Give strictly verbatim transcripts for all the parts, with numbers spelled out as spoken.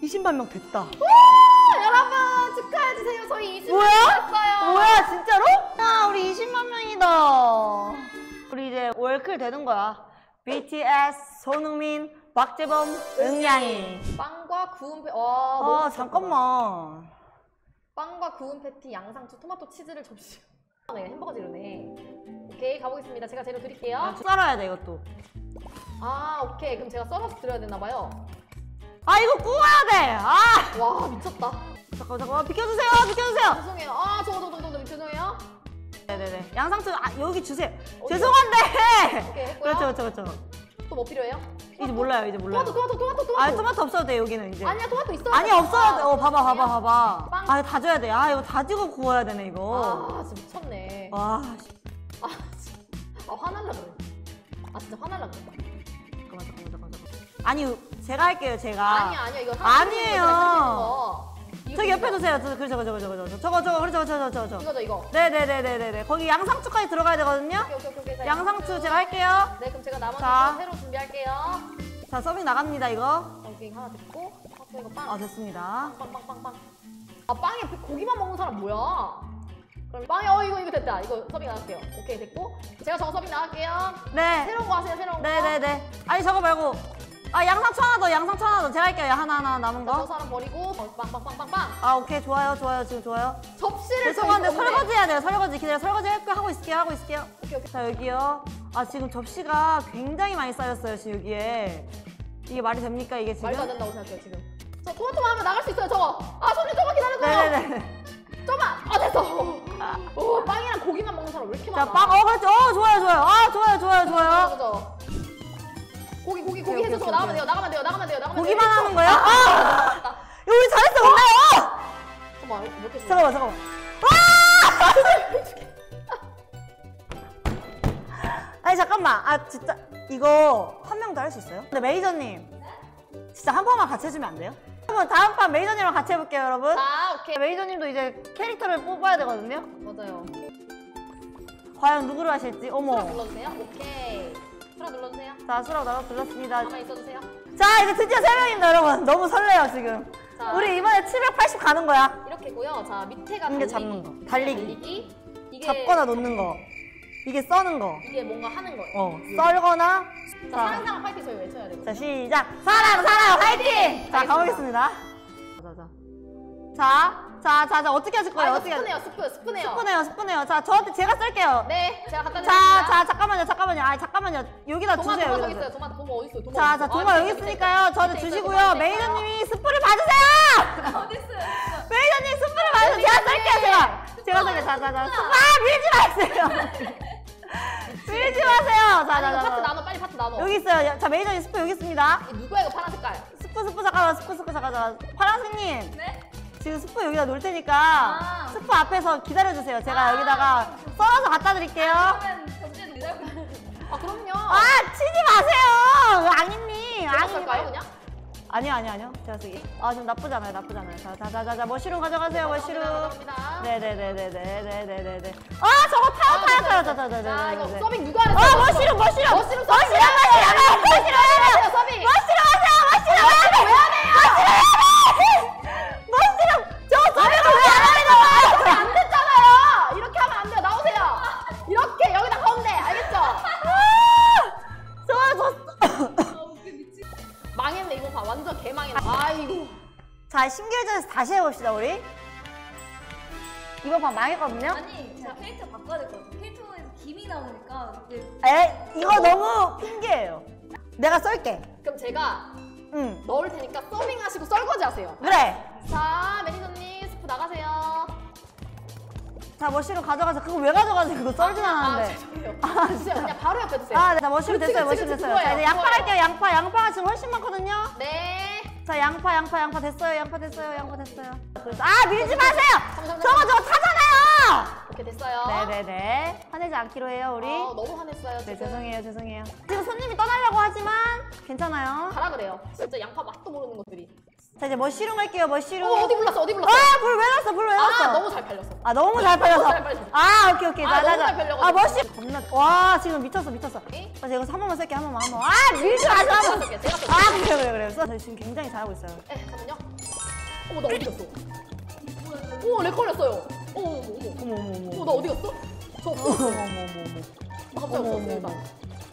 이십만 명 됐다. 오, 여러분 축하해주세요. 저희 이십만 명 됐어요. 뭐야 진짜로? 야 우리 이십만 명이다. 우리 이제 월클 되는 거야. 비티에스, 손흥민, 박재범, 은양이. 빵과 구운 패. 와. 아 잠깐만. 빵과 구운 패티, 양상추, 토마토, 치즈를 접시. 네, 햄버거 재료네. 오케이 가보겠습니다. 제가 재료 드릴게요. 아, 썰어야 돼 이것도. 아 오케이 그럼 제가 썰어서 드려야 되나봐요. 아 이거 구워야 돼. 아. 와 미쳤다. 잠깐만 잠깐만 비켜주세요 비켜주세요. 죄송해요. 아 저거 저거 저거 죄송해요. 네네네. 양상추 아 여기 주세요. 어디요? 죄송한데. 오케이 했고요. 그렇죠 그렇죠 그렇죠. 또 뭐 필요해요? 이제 몰라요 이제 몰라요. 토마토 토마토 토마토 토마토. 아니 토마토 없어도 돼 여기는 이제. 아니야 토마토 있어. 아니 없어야 돼. 어 봐봐 봐봐 빵. 봐봐. 아 다 줘야 돼. 아 이거 다지고 구워야 되네 이거. 아 진짜 미쳤네. 와. 아 진짜. 아 화날라 그래. 아 진짜 화날라 그래. 잠깐만 잠깐만 잠깐만. 아니 제가 할게요 제가. 아니야 아니야 이거 아니에요. 저기 옆에 이거. 두세요. 저, 저거 저거 저거 저거 저거 저거 그렇죠 저거 저거 저거. 이거죠 이거. 네네네네네. 거기 양상추까지 들어가야 되거든요. 오케이 오케이 오케이. 자, 양상추 제가 할게요. 네 그럼 제가 나머지 자. 거 새로 준비할게요. 자 서빙 나갑니다 이거. 오케이 하나 됐고. 아 또 이거 빵. 아 됐습니다. 빵빵빵빵. 아 빵에 고기만 먹는 사람 뭐야? 그럼 빵에 어 이거 이거 됐다. 이거 서빙 나갈게요. 오케이 됐고. 제가 저거 서빙 나갈게요. 네. 새로운 거 하세요 새로운 거. 네네네. 아니 저거 말고 아 양상추 하나 더 양상추 하나 더 제가 할게요. 하나 하나 남은 자, 저 거. 사람 버리고 빵빵빵빵빵. 아 오케이 좋아요 좋아요 지금 좋아요. 접시를 죄송한데 저희 없네. 설거지 해야 돼요. 설거지 기다려. 설거지 할거 하고 있을게요. 하고 있을게요. 오케이 오케이. 자 여기요. 아 지금 접시가 굉장히 많이 쌓였어요 지금 여기에. 이게 말이 됩니까 이게 지금? 말도 안 된다고 생각해요 지금. 저 토마토만 하면 나갈 수 있어요 저거. 아 손님 조금만 기다려줘요. 네네네. 조금만. 아 됐어. 오 빵이랑 고기만 먹는 사람 왜 이렇게 많아? 자 빵 어 그렇죠. 어 좋아요 좋아요. 아 좋아요 좋아요 좋아요. 그죠. 고기 고기 고기 오케이, 해서 오케이, 저거 오케이. 나가면 돼요 나가면 돼요 나가면 돼요 나가면 돼요. 고기만 하는 거예요? 아! 야, 우리 잘했어 근데! 어! 잠깐만 이렇게 몇 개. 잠깐만 잠깐만. 아니 잠깐만. 아 진짜 이거 한 명 더 할 수 있어요? 근데 매니저님 진짜 한 번만 같이 해주면 안 돼요? 한번 다음 판 매니저님이랑 같이 해볼게요 여러분. 아 오케이. 매니저님도 이제 캐릭터를 뽑아야 되거든요. 맞아요. 과연 누구를 하실지. 어머. 수락 눌러주세요. 오케이. 수락 눌러주세요. 자 수락 나가 불렀습니다. 가만히 있어주세요. 자 이제 드디어 세 명입니다 여러분. 너무 설레요 지금. 자. 우리 이번에 칠백팔십 가는 거야. 이렇게고요. 자 밑에가 이게 달리기. 잡는 거. 달리기. 달리기. 이게 잡거나 놓는 거. 이게 써는 거. 이게 뭔가 하는 거예요. 어. 썰거나. 자, 사랑 사랑 파이팅 저희 외쳐야 되거든요. 자 시작. 사랑 사랑 화이팅. 자 알겠습니다. 가보겠습니다. 자자. 자. 자, 자, 자, 어떻게 하실 아, 거예요? 이거 어떻게 스프네요, 스프, 스프네요. 스프네요, 스프네요. 자, 저한테 제가 쓸게요. 네, 제가 갖다 자, 드릴게요. 자, 잠깐만요, 잠깐만요. 아, 잠깐만요. 여기다 도마, 주세요. 도마 여기다 저기 있어요. 도마, 도마 어디 있어요? 도마 자, 어디 자, 있어요? 도마 아, 여기 밑에, 밑에 있으니까요. 있어요. 저한테 밑에 있어요. 주시고요. 도마 밑에 매니저님이 스프를 받으세요! 어디 있어요? 매니저님 스프를 받으세요. 제가 쓸게요, 제가. 제가 쓸게요. 자, 자, 자. 스프, 아, 밀지 마세요. 밀지 마세요. 자, 아니, 자, 이거 자. 파트 자. 나눠, 빨리 파트 나눠. 여기 있어요. 자, 매니저님 스프 여기 있습니다. 이게 누구야, 이거 파란 색깔? 스프, 스프, 잠깐만. 스프, 스프, 잠깐, 잠깐. 파란색님. 네? 지금 스프 여기다 놓을 테니까 아. 스프 앞에서 기다려주세요. 제가 아. 여기다가 썰어서 갖다 드릴게요. 그러면 점주는 기다리고 아, 그럼요. 아, 치지 마세요. 앙이님. 제가 앙이. 쓸까요, 그냥? 아니요, 아니요, 아니요. 제가 쓰기. 아, 좀 나쁘잖아요, 나쁘잖아요. 자, 자, 자, 자, 자, 머쉬룸 가져가세요, 머쉬룸. 감사합니다. 네네네네네네네네. 아, 저거 타요, 아, 타요, 됐어요, 타요, 됐어요. 타요, 타요, 자, 타요, 이거 타요. 서빙 누가 하랬어요? 아, 머쉬룸, 머쉬룸. 머쉬룸, 머쉬룸, 서빙. 머쉬룸, 머쉬룸, 머쉬룸. 하세요, 서빙. 머쉬룸 하세요, 머쉬룸. 왜 안 해요? 머쉬룸 해야 돼. 머쉬룸. 저 서빙을 왜 안 하는 거야? 안 됐잖아요. 이렇게 하면 안 돼요. 나오세요. 이렇게 여기다 가운데. 알겠죠? 저, 저. 망했네. 이거 봐. 완전 개망했네. 아이고. 자, 신결전에서 다시 해봅시다, 우리. 이번 판 망했거든요? 아니 제가 캐릭터 바꿔야 될 것 같아요. 캐릭터에서 김이 나오니까 이제 에, 이거 너무 핑계예요. 내가 썰게. 그럼 제가 응. 넣을 테니까 서빙하시고 설거지 하세요. 그래. 자, 매니저님 스프 나가세요. 자, 머쉬룸 가져가서 그거 왜 가져가세요? 그거 썰진 아, 않았는데. 죄송해요. 아, 주세요. 그냥 바로 옆에 두세요. 아, 네, 자, 머쉬룸 그치, 됐어요, 그치, 머쉬룸 그치, 됐어요. 자, 그거예요, 이제 양파 그거예요. 할게요, 양파. 양파가 지금 훨씬 많거든요? 네. 자, 양파, 양파, 양파 됐어요, 양파 됐어요, 양파 됐어요. 그래서, 아, 밀지 마세요! 잠시만요. 저거, 저거 타잖아요! 이렇게 됐어요. 네네네. 화내지 않기로 해요, 우리. 어, 너무 화냈어요. 네, 지금. 죄송해요, 죄송해요. 지금 손님이 떠나려고 하지만 괜찮아요. 가라 그래요. 진짜 양파 맛도 모르는 것들이. 자 이제 머쉬룸 갈게요. 머쉬룸. 어, 어디 불났어? 어디 불났어? 아, 불 왜 났어? 불 왜 났어? 아, 너무 잘 팔렸어. 아, 너무 잘 팔려서. 너무 잘 팔렸어. 아, 오케이, 오케이. 아, 자, 너무 자, 자. 잘 팔려가지고. 아, 머쉬 겁나. 와, 지금 미쳤어, 미쳤어. 네? 자, 이거 한 번만 쓸게, 한 번만, 한 번만. 아, 밀지 마지, 한 제가 번. 쓸게요. 제가 쓸게요. 아, 그래, 그래, 그래. 저희 지금 굉장히 잘하고 있어요. 에, 잠깐만요. 어머, 나 어디 갔어? 어머, 렉 걸렸어요. 어머, 어머, 어머. 어머, 어머, 어머. 어머, 나 어디 갔어? 저 어머, 없어. 어머, 어머, 어머. 나 갑자기 어머, 없어. 어머, 대박.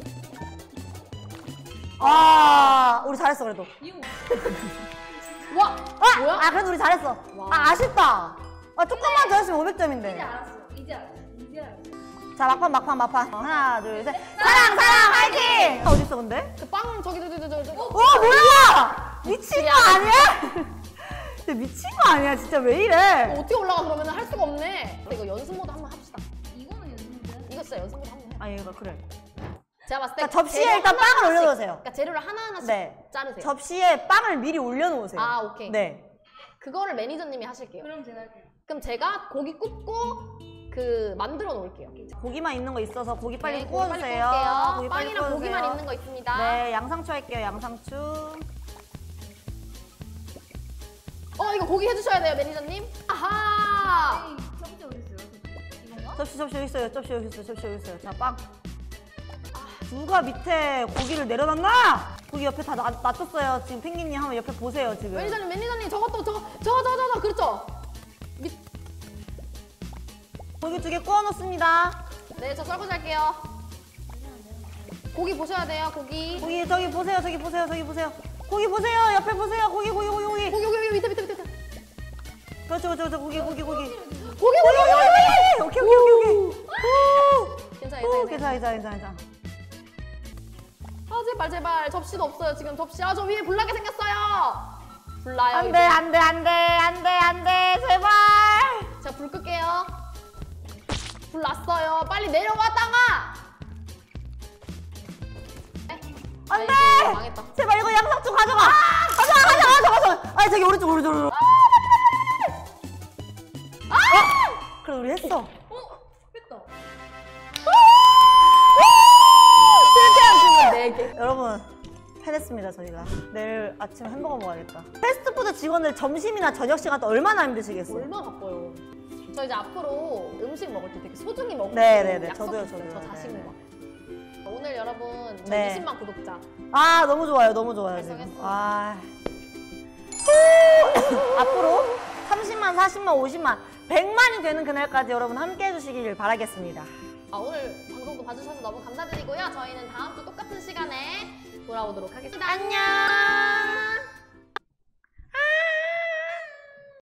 아, 우리 잘했어, 그래도. 이거 와! 아, 뭐야? 아, 그래도 우리 잘했어. 와. 아, 아쉽다. 아, 조금만 더 했으면 오백 이제 점인데. 알았어. 이제 알았어. 이제 알았어. 자, 막판, 막판, 막판. 어, 하나, 둘, 셋. 사랑, 사랑, 화이팅! 아, 어딨어, 근데? 그 빵, 저기, 저기, 저기, 저기. 어, 뭐야! 미친 거 아니야? 진짜 미친 거 아니야? 진짜 왜 이래? 어떻게 올라가 그러면 할 수가 없네. 이거 연습 모드 한번 합시다. 이거는 연습인데. 이거 진짜 연습 모드 한번 해. 아, 이거 그래. 제가 봤을 때 그러니까 접시에 재료 일단 빵을 하나하나씩, 올려놓으세요. 그러니까 재료를 하나하나씩 네. 자르세요. 접시에 빵을 미리 올려놓으세요. 아, 오케이. 네. 그거를 매니저님이 하실게요. 그럼 제가 할게요. 그럼 제가 고기 굽고 그 만들어 놓을게요. 고기만 있는 거 있어서 고기 빨리 네, 고기 구워주세요. 구울게요. 고기 빨리 빵이랑 고기만 구워주세요. 있는 거 있습니다. 네, 양상추 할게요. 양상추. 어, 이거 고기 해주셔야 돼요, 매니저님. 아하! 에이, 접시 어디 있어요? 이건가? 접시, 접시 여기 있어요. 접시 여기 있어요. 접시 여기 있어요. 자, 빵. 누가 밑에 고기를 내려놨나? 고기 옆에 다 놔, 놔뒀어요. 지금 펭귄님 한번 옆에 보세요, 지금. 매니저님, 매니저님, 저것도, 저거, 저거, 저거, 저거, 그렇죠? 밑, 고기 두 개 구워놓습니다. 네, 저 설거지 할게요. 고기 보셔야 돼요, 고기. 고기 저기 보세요. 저기 보세요. 저기 보세요. 고기 보세요. 옆에 보세요. 고기, 고기, 고기, 고기. 고기, 고기, 고기, 밑에, 밑에, 밑에, 밑에. 그렇죠, 그렇죠, 그렇죠. 고기, 고기, 고기. 고기, 고기, 고기, 고기, 오케이, 오케이, 오케이, 오케이. 오! 괜찮아, 오, 괜찮아, 괜찮아, 괜찮아, 괜찮아, 괜찮아. 아, 제발, 제발. 접시도 없어요, 지금 접시. 아, 저 위에 불나게 생겼어요. 불나요, 안 이제. 돼, 안 돼, 안 돼, 안 돼, 안 돼, 제발. 자, 불 끌게요. 불 났어요. 빨리 내려와, 땅아! 네? 안 돼! 아이고, 망했다. 제발 이거 양상추 가져가! 가져가, 가져가, 가져가, 가져가! 아니, 저기 오른쪽, 오른쪽, 오른쪽. 아! 어? 그래, 우리 했어. 어? 했다. 실패한 네 개. 여러분, 해냈습니다, 저희가. 내일 아침 햄버거 먹어야겠다. 패스트푸드 직원들 점심이나 저녁 시간 때 얼마나 힘드시겠어? 얼마나 바빠요. 저 이제 앞으로 음식 먹을 때 되게 소중히 먹을 네, 때 네, 네. 약속했어요, 저도요, 저도요. 저 자신과. 네, 오늘 여러분 저 네. 이십만 구독자. 아, 너무 좋아요, 너무 좋아요, 지금. 달성했어. 아. 앞으로 삼십만, 사십만, 오십만, 백만이 되는 그날까지 여러분 함께 해주시길 바라겠습니다. 아, 오늘 방송도 봐주셔서 너무 감사드리고요. 저희는 다음 주 똑같은 시간에 돌아오도록 하겠습니다. 안녕!